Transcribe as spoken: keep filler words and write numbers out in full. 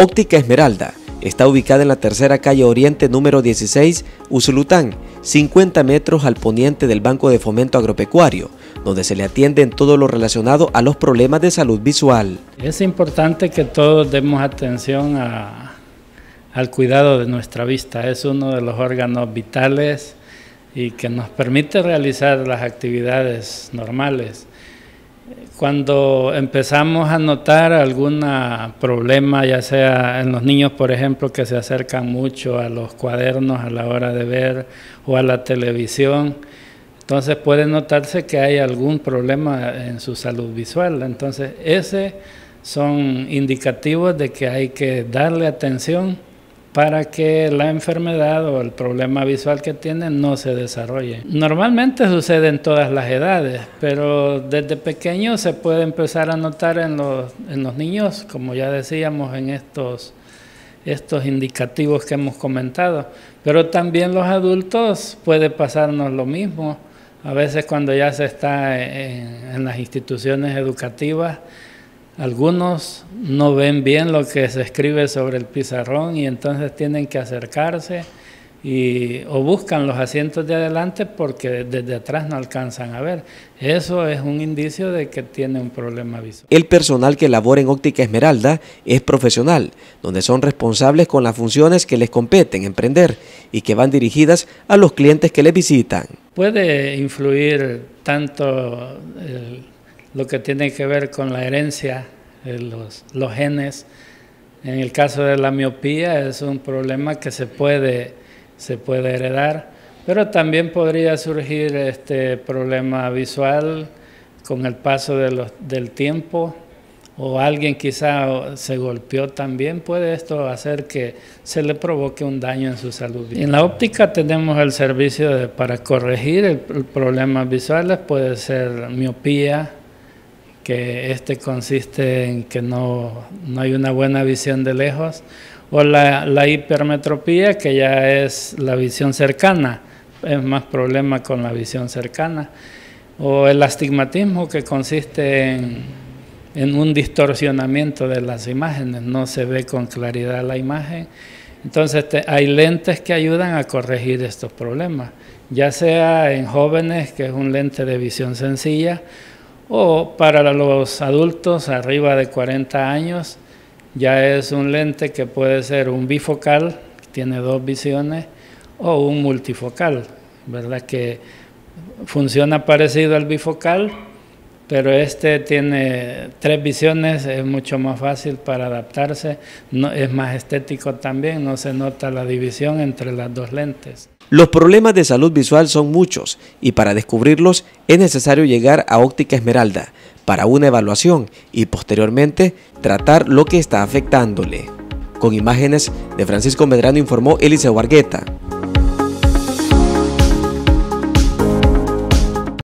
Óptica Esmeralda está ubicada en la tercera calle Oriente número dieciséis, Usulután, cincuenta metros al poniente del Banco de Fomento Agropecuario, donde se le atiende en todo lo relacionado a los problemas de salud visual. Es importante que todos demos atención a, al cuidado de nuestra vista. Es uno de los órganos vitales y que nos permite realizar las actividades normales. Cuando empezamos a notar algún problema, ya sea en los niños, por ejemplo, que se acercan mucho a los cuadernos a la hora de ver o a la televisión, entonces puede notarse que hay algún problema en su salud visual. Entonces, esos son indicativos de que hay que darle atención para que la enfermedad o el problema visual que tienen no se desarrolle. Normalmente sucede en todas las edades, pero desde pequeño se puede empezar a notar en los, en los niños, como ya decíamos, en estos, estos indicativos que hemos comentado. Pero también los adultos puede pasarnos lo mismo. A veces cuando ya se está en, en las instituciones educativas, algunos no ven bien lo que se escribe sobre el pizarrón y entonces tienen que acercarse y, o buscan los asientos de adelante porque desde atrás no alcanzan a ver. Eso es un indicio de que tiene un problema visual. El personal que labora en Óptica Esmeralda es profesional, donde son responsables con las funciones que les competen emprender y que van dirigidas a los clientes que les visitan. Puede influir tanto el lo que tiene que ver con la herencia, los, los genes. En el caso de la miopía es un problema que se puede, se puede heredar, pero también podría surgir este problema visual con el paso de los, del tiempo, o alguien quizá se golpeó también, puede esto hacer que se le provoque un daño en su salud. En la óptica tenemos el servicio de, para corregir el, el problemas visuales, puede ser miopía, que este consiste en que no, no hay una buena visión de lejos, o la, la hipermetropía, que ya es la visión cercana, es más problema con la visión cercana, o el astigmatismo, que consiste en, en un distorsionamiento de las imágenes, no se ve con claridad la imagen. Entonces te, hay lentes que ayudan a corregir estos problemas, ya sea en jóvenes, que es un lente de visión sencilla, o para los adultos arriba de cuarenta años, ya es un lente que puede ser un bifocal, que tiene dos visiones, o un multifocal, ¿verdad? Que funciona parecido al bifocal, pero este tiene tres visiones, es mucho más fácil para adaptarse, no, es más estético también, no se nota la división entre las dos lentes. Los problemas de salud visual son muchos y para descubrirlos es necesario llegar a Óptica Esmeralda para una evaluación y posteriormente tratar lo que está afectándole. Con imágenes de Francisco Medrano informó Eliseo Argueta.